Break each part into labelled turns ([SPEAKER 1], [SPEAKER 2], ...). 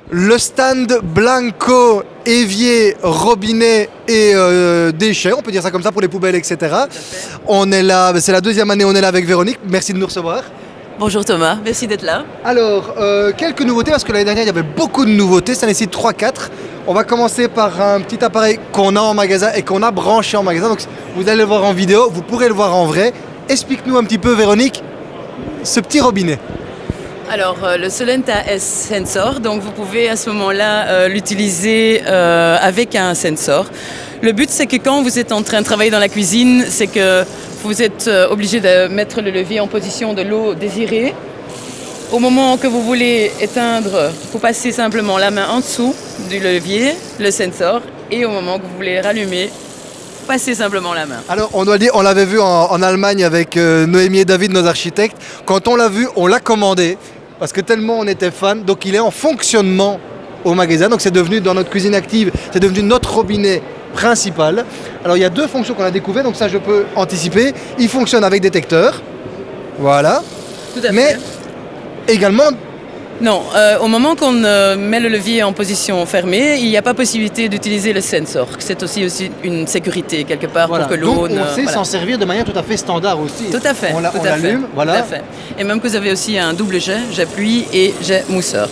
[SPEAKER 1] Le stand Blanco, évier, robinet et déchets, on peut dire ça comme ça pour les poubelles, etc. On est là, c'est la deuxième année, on est là avec Véronique. Merci de nous recevoir.
[SPEAKER 2] Bonjour Thomas, merci d'être là.
[SPEAKER 1] Alors, quelques nouveautés, parce que l'année dernière, il y avait beaucoup de nouveautés, ça nécessite 3-4. On va commencer par un petit appareil qu'on a en magasin et qu'on a branché en magasin. Donc, vous allez le voir en vidéo, vous pourrez le voir en vrai. Explique-nous un petit peu, Véronique, ce petit robinet.
[SPEAKER 2] Alors, le Solenta S Sensor, donc vous pouvez à ce moment-là l'utiliser avec un sensor. Le but, c'est que quand vous êtes en train de travailler dans la cuisine, c'est que vous êtes obligé de mettre le levier en position de l'eau désirée. Au moment que vous voulez éteindre, vous passez simplement la main en dessous du levier, le sensor, et au moment que vous voulez rallumer, passez simplement la main.
[SPEAKER 1] Alors, on doit dire, on l'avait vu en Allemagne avec Noémie et David, nos architectes. Quand on l'a vu, on l'a commandé, parce que tellement on était fan. Donc, il est en fonctionnement au magasin. Donc, c'est devenu, dans notre cuisine active, c'est devenu notre robinet principal. Alors, il y a deux fonctions qu'on a découvertes, donc ça, je peux anticiper. Il fonctionne avec détecteur. Voilà.
[SPEAKER 2] Tout à fait.
[SPEAKER 1] Mais également...
[SPEAKER 2] Non, au moment qu'on met le levier en position fermée, il n'y a pas possibilité d'utiliser le sensor. C'est aussi une sécurité quelque part
[SPEAKER 1] Voilà.
[SPEAKER 2] pour que l'eau
[SPEAKER 1] Donc, on sait
[SPEAKER 2] voilà.
[SPEAKER 1] s'en servir de manière tout à fait standard aussi.
[SPEAKER 2] Tout à fait.
[SPEAKER 1] On
[SPEAKER 2] tout à fait,
[SPEAKER 1] l'allume, voilà.
[SPEAKER 2] tout à fait. Et même que vous avez aussi un double jet pluie et jet mousseur.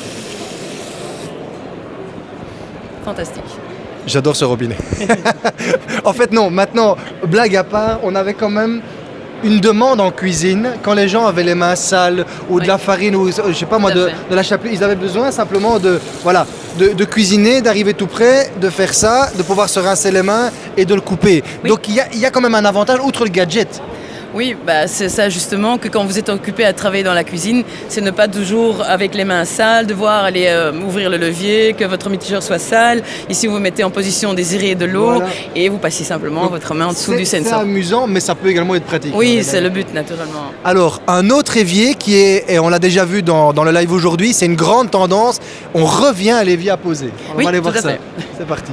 [SPEAKER 2] Fantastique.
[SPEAKER 1] J'adore ce robinet. En fait, non, maintenant, blague à part, on avait quand même une demande en cuisine quand les gens avaient les mains sales ou de la farine ou je sais pas moi de la chapelure. Ils avaient besoin simplement de cuisiner, d'arriver tout près, de faire ça, de pouvoir se rincer les mains et de le couper.
[SPEAKER 2] Oui.
[SPEAKER 1] Donc il y a quand même un avantage outre le gadget.
[SPEAKER 2] Oui, bah c'est ça justement, que quand vous êtes occupé à travailler dans la cuisine, c'est ne pas toujours avec les mains sales, devoir aller ouvrir le levier, que votre mitigeur soit sale. Ici, vous mettez en position désirée de l'eau
[SPEAKER 1] Voilà.
[SPEAKER 2] et vous passez simplement
[SPEAKER 1] Donc,
[SPEAKER 2] votre main en dessous du
[SPEAKER 1] C'est
[SPEAKER 2] sensor.
[SPEAKER 1] amusant, mais ça peut également être pratique.
[SPEAKER 2] Oui, c'est le but naturellement.
[SPEAKER 1] Alors, un autre évier qui est, et on l'a déjà vu dans le live aujourd'hui, c'est une grande tendance, on revient à l'évier à poser. On
[SPEAKER 2] Oui,
[SPEAKER 1] va aller voir
[SPEAKER 2] tout à
[SPEAKER 1] ça.
[SPEAKER 2] fait.
[SPEAKER 1] C'est parti.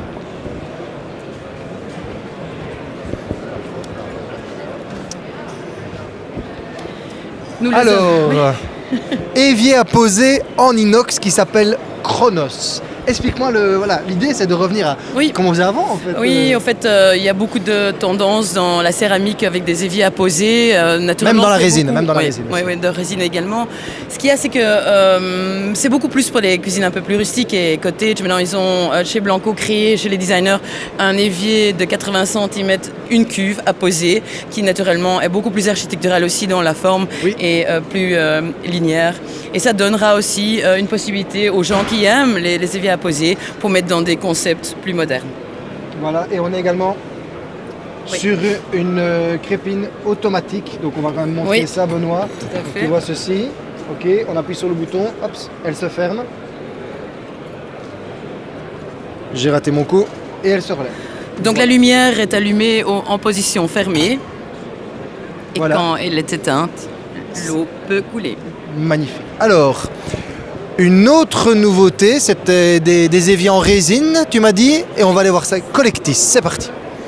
[SPEAKER 2] Nous les
[SPEAKER 1] Alors,
[SPEAKER 2] hommes,
[SPEAKER 1] évier à poser en inox qui s'appelle Chronos. Explique-moi, l'idée c'est de revenir à
[SPEAKER 2] Oui.
[SPEAKER 1] comment on faisait avant en fait.
[SPEAKER 2] Oui, en fait, il y a beaucoup de tendances dans la céramique avec des éviers à poser. Naturellement,
[SPEAKER 1] Même dans la
[SPEAKER 2] c'est
[SPEAKER 1] résine,
[SPEAKER 2] beaucoup-
[SPEAKER 1] même dans la
[SPEAKER 2] oui,
[SPEAKER 1] résine
[SPEAKER 2] Oui,
[SPEAKER 1] aussi.
[SPEAKER 2] oui, de résine également. Ce qu'il y a, c'est que c'est beaucoup plus pour les cuisines un peu plus rustiques et cottage. Maintenant, ils ont chez Blanco créé, chez les designers, un évier de 80 cm, une cuve à poser, qui naturellement est beaucoup plus architectural aussi dans la forme
[SPEAKER 1] Oui.
[SPEAKER 2] et plus linéaire. Et ça donnera aussi une possibilité aux gens qui aiment les éviers à poser pour mettre dans des concepts plus modernes.
[SPEAKER 1] Voilà, et on est également
[SPEAKER 2] Oui.
[SPEAKER 1] sur une crépine automatique. Donc on va quand même montrer
[SPEAKER 2] Oui.
[SPEAKER 1] ça, Benoît.
[SPEAKER 2] Tout à
[SPEAKER 1] Donc,
[SPEAKER 2] fait.
[SPEAKER 1] tu vois ceci. Ok, on appuie sur le bouton, hop, elle se ferme. J'ai raté mon coup et elle se relève.
[SPEAKER 2] Donc la lumière est allumée en position fermée et
[SPEAKER 1] Voilà.
[SPEAKER 2] quand elle est éteinte, l'eau peut couler.
[SPEAKER 1] Magnifique. Alors, une autre nouveauté, c'était des éviers en résine, tu m'as dit, et on va aller voir ça. Collectis, c'est parti.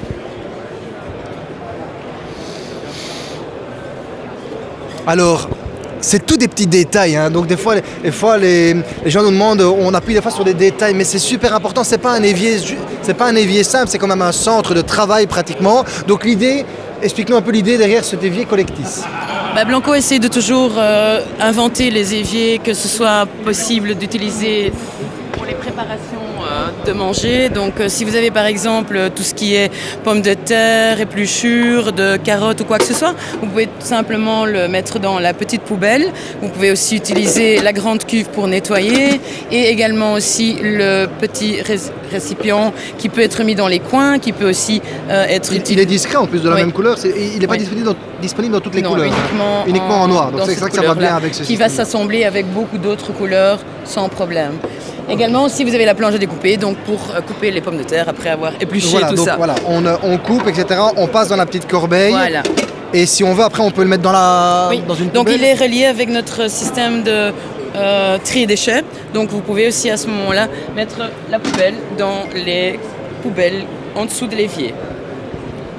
[SPEAKER 1] Alors, c'est tout des petits détails, hein. Donc des fois les gens nous demandent, on appuie des fois sur des détails, mais c'est super important. C'est pas un évier simple, c'est quand même un centre de travail pratiquement. Donc l'idée, explique-nous un peu l'idée derrière cet évier Collectis.
[SPEAKER 2] Blanco essaie de toujours inventer les éviers, que ce soit possible d'utiliser pour les préparations de manger. Donc si vous avez par exemple tout ce qui est pommes de terre, épluchures, de carottes ou quoi que ce soit, vous pouvez tout simplement le mettre dans la petite poubelle. Vous pouvez aussi utiliser la grande cuve pour nettoyer et également aussi le petit récipient qui peut être mis dans les coins, qui peut aussi être
[SPEAKER 1] Il
[SPEAKER 2] utilisé.
[SPEAKER 1] est discret en plus de la
[SPEAKER 2] Oui.
[SPEAKER 1] même couleur, il n'est pas
[SPEAKER 2] Oui.
[SPEAKER 1] disponible dans toutes les
[SPEAKER 2] Non,
[SPEAKER 1] couleurs. Uniquement en noir, donc
[SPEAKER 2] dans
[SPEAKER 1] c'est
[SPEAKER 2] cette
[SPEAKER 1] ça que ça va bien
[SPEAKER 2] couleur-là,
[SPEAKER 1] avec ce
[SPEAKER 2] qui va
[SPEAKER 1] système.
[SPEAKER 2] s'assembler avec beaucoup d'autres couleurs sans problème. Également, si vous avez la planche à découper, donc pour couper les pommes de terre après avoir épluché
[SPEAKER 1] Voilà,
[SPEAKER 2] tout
[SPEAKER 1] donc
[SPEAKER 2] ça.
[SPEAKER 1] voilà, on coupe, etc. On passe dans la petite corbeille.
[SPEAKER 2] Voilà.
[SPEAKER 1] Et si on veut, après, on peut le mettre
[SPEAKER 2] Oui.
[SPEAKER 1] dans une
[SPEAKER 2] Donc
[SPEAKER 1] poubelle.
[SPEAKER 2] il est relié avec notre système de tri déchets. Donc vous pouvez aussi à ce moment-là mettre la poubelle dans les poubelles en dessous de l'évier.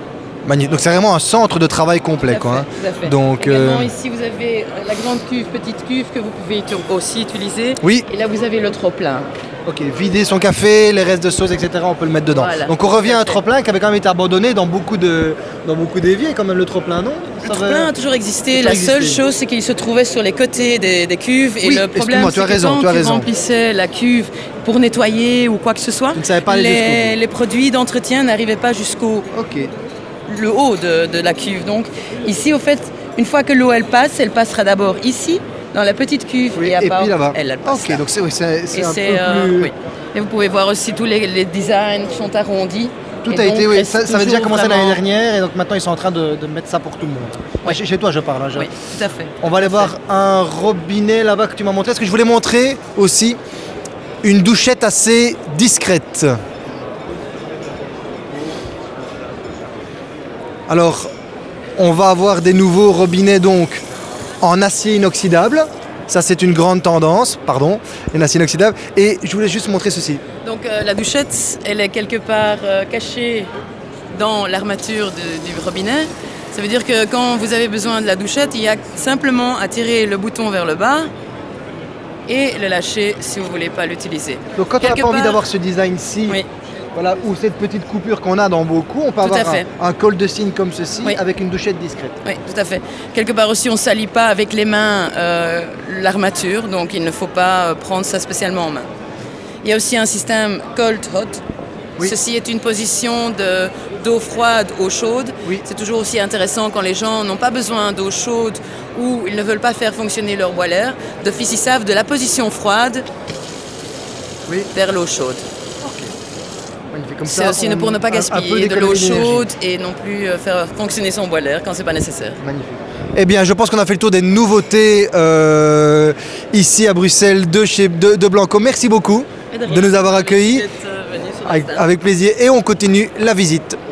[SPEAKER 1] Magnifique. Donc c'est vraiment un centre de travail complet,
[SPEAKER 2] Tout à
[SPEAKER 1] quoi.
[SPEAKER 2] fait,
[SPEAKER 1] Hein.
[SPEAKER 2] tout à fait.
[SPEAKER 1] Donc,
[SPEAKER 2] Également, ici, vous avez la grande cuve, petite cuve que vous pouvez aussi utiliser.
[SPEAKER 1] Oui.
[SPEAKER 2] Et là, vous avez le trop-plein.
[SPEAKER 1] Ok, vider son café, les restes de sauce, etc. On peut le mettre dedans.
[SPEAKER 2] Voilà.
[SPEAKER 1] Donc on revient à un
[SPEAKER 2] Tout à fait.
[SPEAKER 1] trop-plein qui avait quand même été abandonné dans beaucoup d'éviers, quand même le trop-plein, non?
[SPEAKER 2] Le trop-plein a toujours existé.
[SPEAKER 1] toujours
[SPEAKER 2] La seule
[SPEAKER 1] existé.
[SPEAKER 2] chose, c'est qu'il se trouvait sur les côtés des cuves. Et
[SPEAKER 1] Oui,
[SPEAKER 2] le problème,
[SPEAKER 1] excuse-moi, tu
[SPEAKER 2] c'est
[SPEAKER 1] as
[SPEAKER 2] que
[SPEAKER 1] raison,
[SPEAKER 2] quand
[SPEAKER 1] tu as
[SPEAKER 2] tu
[SPEAKER 1] raison.
[SPEAKER 2] remplissais la cuve pour nettoyer ou quoi que ce soit,
[SPEAKER 1] Tu ne savais pas aller jusqu'au bout.
[SPEAKER 2] les produits d'entretien n'arrivaient pas jusqu'au
[SPEAKER 1] Ok.
[SPEAKER 2] le haut de la cuve. Donc ici, au fait, une fois que l'eau elle passera d'abord ici, dans la petite cuve,
[SPEAKER 1] Oui,
[SPEAKER 2] et à
[SPEAKER 1] et
[SPEAKER 2] part,
[SPEAKER 1] puis là-bas.
[SPEAKER 2] elle passe
[SPEAKER 1] Ok,
[SPEAKER 2] là.
[SPEAKER 1] donc c'est oui, c'est
[SPEAKER 2] Et
[SPEAKER 1] un peu
[SPEAKER 2] c'est,
[SPEAKER 1] plus...
[SPEAKER 2] oui. Et vous pouvez voir aussi tous les designs qui sont arrondis.
[SPEAKER 1] Tout
[SPEAKER 2] Et
[SPEAKER 1] a
[SPEAKER 2] donc,
[SPEAKER 1] été, oui,
[SPEAKER 2] reste
[SPEAKER 1] ça avait déjà
[SPEAKER 2] toujours
[SPEAKER 1] commencé
[SPEAKER 2] vraiment-
[SPEAKER 1] l'année dernière et donc maintenant ils sont en train de mettre ça pour tout le monde.
[SPEAKER 2] Ouais.
[SPEAKER 1] Chez toi je parle. Hein,
[SPEAKER 2] Oui, tout à fait.
[SPEAKER 1] On va aller voir un robinet là-bas que tu m'as montré. Est-ce que je voulais montrer aussi une douchette assez discrète. Alors, on va avoir des nouveaux robinets donc en acier inoxydable. Ça, c'est une grande tendance, pardon, en acier inoxydable. Et je voulais juste montrer ceci.
[SPEAKER 2] Donc la douchette, elle est quelque part cachée dans l'armature du robinet. Ça veut dire que quand vous avez besoin de la douchette, il y a simplement à tirer le bouton vers le bas et le lâcher si vous ne voulez pas l'utiliser.
[SPEAKER 1] Donc quand on n'a
[SPEAKER 2] Quelque
[SPEAKER 1] pas envie
[SPEAKER 2] part-
[SPEAKER 1] d'avoir ce design-ci,
[SPEAKER 2] Oui.
[SPEAKER 1] voilà, ou cette petite coupure qu'on a dans beaucoup, on peut
[SPEAKER 2] Tout à
[SPEAKER 1] avoir
[SPEAKER 2] fait.
[SPEAKER 1] un col de cygne comme ceci
[SPEAKER 2] Oui.
[SPEAKER 1] avec une douchette discrète.
[SPEAKER 2] Oui, tout à fait. Quelque part aussi, on ne salit pas avec les mains l'armature, donc il ne faut pas prendre ça spécialement en main. Il y a aussi un système cold hot.
[SPEAKER 1] Oui.
[SPEAKER 2] Ceci est une position d'eau froide, eau chaude.
[SPEAKER 1] Oui.
[SPEAKER 2] C'est toujours aussi intéressant quand les gens n'ont pas besoin d'eau chaude ou ils ne veulent pas faire fonctionner leur boiler. D'office, ils savent de la position froide
[SPEAKER 1] Oui.
[SPEAKER 2] vers l'eau chaude.
[SPEAKER 1] Magnifique. Comme
[SPEAKER 2] C'est
[SPEAKER 1] ça,
[SPEAKER 2] aussi
[SPEAKER 1] on-
[SPEAKER 2] pour ne pas
[SPEAKER 1] un peu
[SPEAKER 2] gaspiller de l'eau
[SPEAKER 1] d'économie d'énergie.
[SPEAKER 2] chaude et non plus faire fonctionner son boiler quand c'est pas nécessaire.
[SPEAKER 1] Magnifique. Eh bien, je pense qu'on a fait le tour des nouveautés ici à Bruxelles de Blanco. Merci beaucoup de nous avoir accueillis. Avec plaisir. Et on continue la visite.